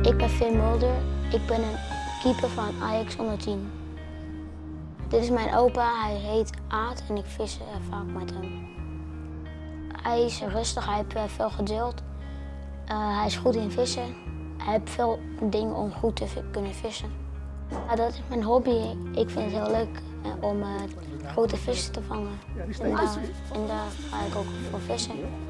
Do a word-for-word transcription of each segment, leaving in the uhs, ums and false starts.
Ik ben Finn Mulder. Ik ben een keeper van Ajax onder tien. Dit is mijn opa, hij heet Aad en ik vis uh, vaak met hem. Hij is rustig, hij heeft uh, veel geduld. Uh, hij is goed in vissen. Hij heeft veel dingen om goed te kunnen vissen. Ja, dat is mijn hobby. Ik vind het heel leuk uh, om uh, grote vissen te vangen. En daar, en daar ga ik ook voor vissen.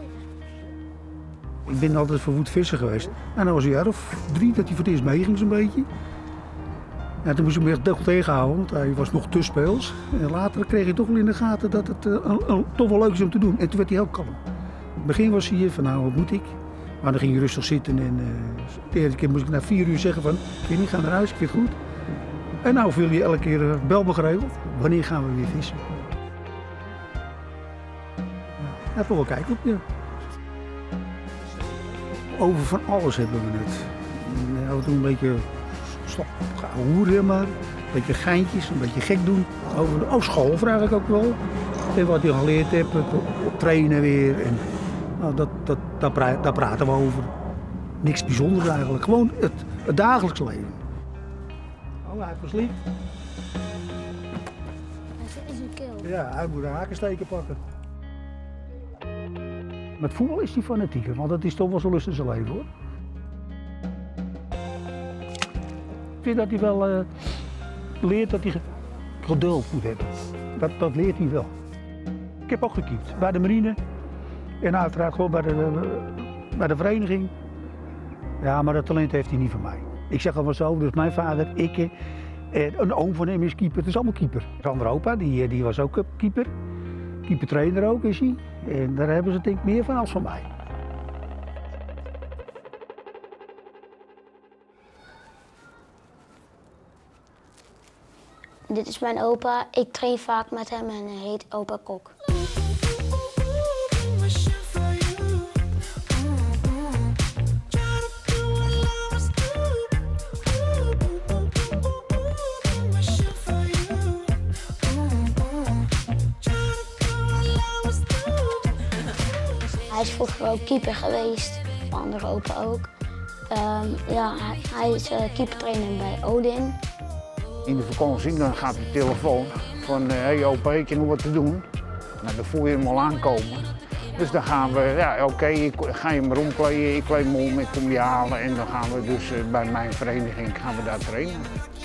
Ik ben altijd verwoed vissen geweest. En dan was een jaar of drie dat hij voor het eerst meeging zo'n beetje. En toen moest ik hem echt tegenhouden, want hij was nog te speels. En later kreeg hij toch wel in de gaten dat het uh, uh, uh, toch wel leuk is om te doen. En toen werd hij heel kalm. In het begin was hij van nou, wat moet ik? Maar dan ging hij rustig zitten en uh, de eerste keer moest ik na vier uur zeggen van ik weet niet, ga naar huis, ik vind het goed. En nou viel hij elke keer uh, bel me geregeld. Wanneer gaan we weer vissen? Ja, toch wel kijken op je. Over van alles hebben we het. En, uh, we doen een beetje hoeren maar, een beetje geintjes, een beetje gek doen. Over de, oh, school vraag ik ook wel. En wat je geleerd hebt, het, het trainen weer. En, nou, dat, dat, daar, pra daar praten we over. Niks bijzonders eigenlijk, gewoon het, het dagelijks leven. Oh, hij heeft versliep. Hij zit in zijn keel. Ja, hij moet een hakensteken pakken. Met voetbal is hij fanatieker, want dat is toch wel zo lust in zijn leven hoor. Ik vind dat hij wel uh, leert dat hij geduld moet hebben. Dat, dat leert hij wel. Ik heb ook gekiept bij de marine en uiteraard gewoon bij de, uh, bij de vereniging. Ja, maar dat talent heeft hij niet van mij. Ik zeg al maar zo, dus mijn vader, ik en een oom van hem is keeper. Het is allemaal keeper. Sander opa, die, die was ook keeper. Keepertrainer ook is hij. En daar hebben ze denk ik meer van als van mij. Dit is mijn opa. Ik train vaak met hem en hij heet opa Kok. Hij is vroeger ook keeper geweest, van andere opa ook. Um, ja, hij, hij is uh, keepertrainer bij Odin. In de vakantie dan gaat de telefoon van hé hey, opa, ik heb nog wat te doen. Nou, dan voel je hem al aankomen. Dus dan gaan we, ja oké, okay, ik ga je maar omkleden, ik kleed me om, ik kom je halen. En dan gaan we dus uh, bij mijn vereniging gaan we daar trainen.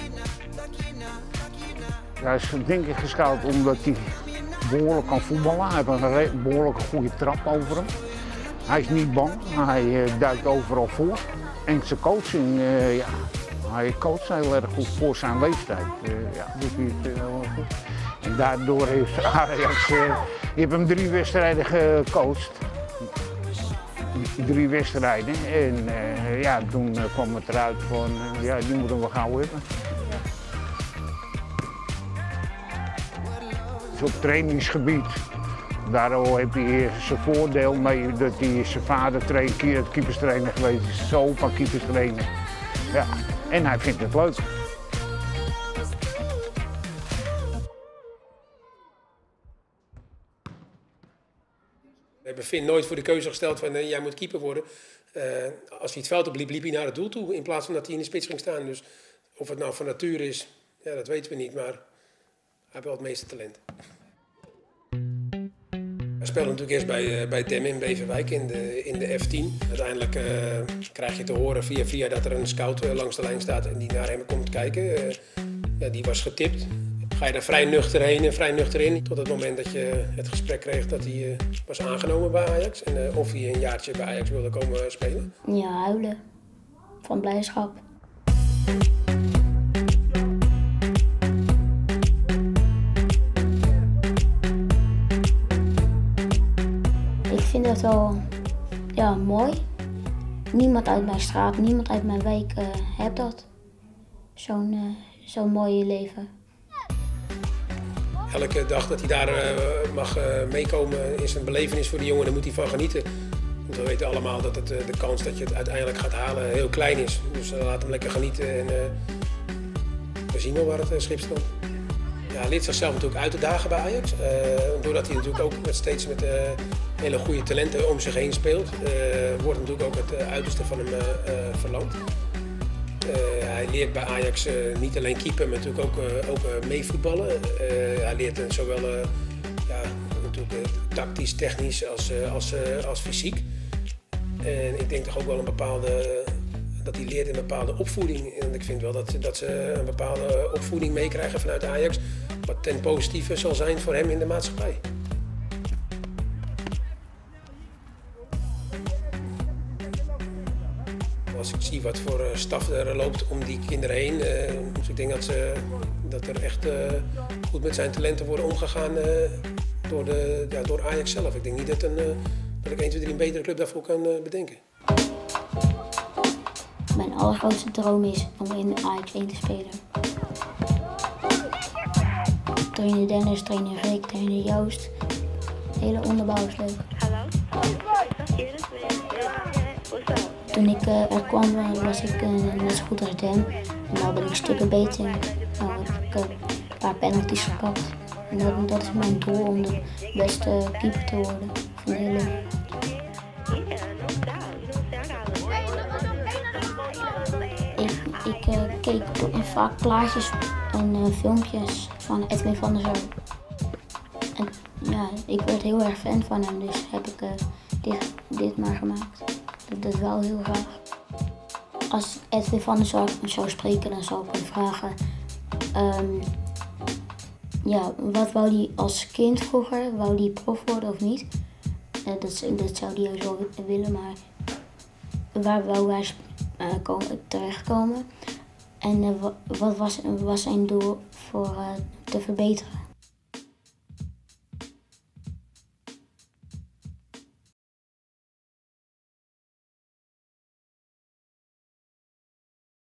Hij is denk ik gescout omdat hij behoorlijk kan voetballen. Hij heeft een behoorlijk goede trap over hem. Hij is niet bang, hij uh, duikt overal voor. En zijn coaching, uh, ja, hij coacht heel erg goed voor zijn leeftijd. Uh, ja, doet hij het uh, heel goed. En daardoor heeft Ajax, uh, je hebt hem drie wedstrijden gecoacht. Drie wedstrijden. En uh, ja, toen uh, kwam het eruit van, uh, ja, die moeten we gauw hebben. Dus op trainingsgebied, daar heeft hij zijn voordeel mee dat hij zijn vader keeperstrainer geweest is, zijn opa keeperstrainer. Ja, en hij vindt het leuk. We hebben Finn nooit voor de keuze gesteld van uh, jij moet keeper worden. Uh, als hij het veld opliep, liep hij naar het doel toe in plaats van dat hij in de spits ging staan. Dus of het nou van nature is, ja, dat weten we niet, maar hij heeft wel het meeste talent. Hij speelde natuurlijk eerst bij, uh, bij Dem in Beverwijk in de, in de F tien. Uiteindelijk uh, krijg je te horen via via dat er een scout uh, langs de lijn staat en die naar hem komt kijken. Uh, ja, die was getipt. Ga je daar vrij nuchter heen en vrij nuchter in. Tot het moment dat je het gesprek kreeg dat hij uh, was aangenomen bij Ajax. En uh, of hij een jaartje bij Ajax wilde komen spelen. Ja, huilen. Van blijdschap. Ik vind dat wel ja, mooi. Niemand uit mijn straat, niemand uit mijn wijk uh, heeft dat. Zo'n uh, zo'n mooie leven. Elke dag dat hij daar uh, mag uh, meekomen is een belevenis voor die jongen, daar moet hij van genieten. Want we weten allemaal dat het, uh, de kans dat je het uiteindelijk gaat halen heel klein is. Dus uh, laat hem lekker genieten en uh, we zien wel waar het uh, schip stond. Ja, hij leert zichzelf natuurlijk uit te dagen bij Ajax. Uh, doordat hij natuurlijk ook met steeds met uh, hele goede talenten om zich heen speelt, uh, wordt natuurlijk ook het uh, uiterste van hem uh, uh, verlangd. hij leert bij Ajax uh, niet alleen keeper, maar natuurlijk ook, uh, ook uh, meevoetballen. Uh, hij leert uh, zowel uh, ja, natuurlijk, uh, tactisch, technisch als, uh, als, uh, als fysiek. En ik denk toch ook wel een bepaalde, dat hij leert in een bepaalde opvoeding. En ik vind wel dat, dat ze een bepaalde opvoeding meekrijgen vanuit Ajax, wat ten positieve zal zijn voor hem in de maatschappij. Als ik zie wat voor staf er loopt om die kinderen heen, uh, dus ik denk dat, ze, dat er echt uh, goed met zijn talenten worden omgegaan uh, door, de, ja, door Ajax zelf. Ik denk niet dat, een, uh, dat ik één, twee, drie een betere club daarvoor kan uh, bedenken. Mijn allergrootste droom is om in Ajax één te spelen. Trainer Dennis, trainer Rick, trainer Joost. De hele onderbouw is leuk. Hallo? Toen ik uh, er kwam was ik uh, net zo goed als hem. En nu ben ik stukken beter. Nou heb ik uh, een paar penalties gepakt. En dat, dat is mijn doel om de beste keeper te worden van de hele. Ik, ik uh, keek vaak plaatjes en uh, filmpjes van Edwin van der Sar. En ja, ik werd heel erg fan van hem, dus heb ik uh, dit, dit maar gemaakt. Dat, dat wel heel graag. Als Edwin van der Sar zou spreken, dan zou ik hem vragen. Um, ja, wat wou hij als kind vroeger? Wou hij prof worden of niet? Uh, dat, dat zou hij juist wel willen, maar waar wou hij uh, komen, terechtkomen? En uh, wat was, was zijn doel voor uh, te verbeteren?